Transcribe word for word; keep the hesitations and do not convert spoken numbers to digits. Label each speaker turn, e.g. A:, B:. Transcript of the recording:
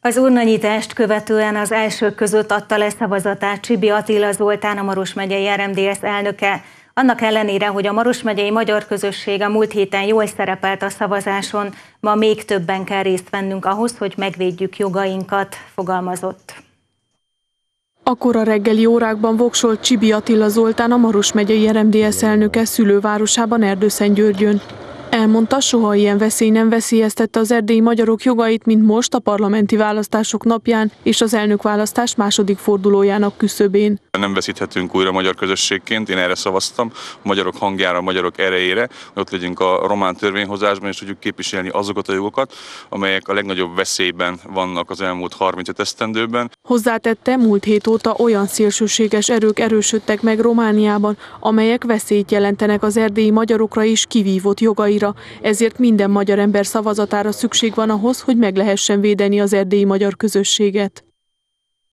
A: Az urnanyitást követően az elsők között adta le szavazatát Csibi Attila Zoltán, a Maros megyei er em dé es elnöke. Annak ellenére, hogy a Maros megyei magyar közösség a múlt héten jól szerepelt a szavazáson, ma még többen kell részt vennünk ahhoz, hogy megvédjük jogainkat, fogalmazott.
B: Akkor a reggeli órákban voksolt Csibi Attila Zoltán, a Maros megyei er em dé es elnöke szülővárosában, Erdőszentgyörgyön. Elmondta, soha ilyen veszély nem veszélyeztette az erdélyi magyarok jogait, mint most a parlamenti választások napján és az elnökválasztás második fordulójának küszöbén.
C: Nem veszíthetünk újra magyar közösségként, én erre szavaztam, a magyarok hangjára, a magyarok erejére, hogy ott legyünk a román törvényhozásban, és tudjuk képviselni azokat a jogokat, amelyek a legnagyobb veszélyben vannak az elmúlt harmincöt esztendőben.
B: Hozzátette, múlt hét óta olyan szélsőséges erők erősödtek meg Romániában, amelyek veszélyt jelentenek az erdélyi magyarokra és kivívott jogaira, ezért minden magyar ember szavazatára szükség van ahhoz, hogy meg lehessen védeni az erdélyi magyar közösséget.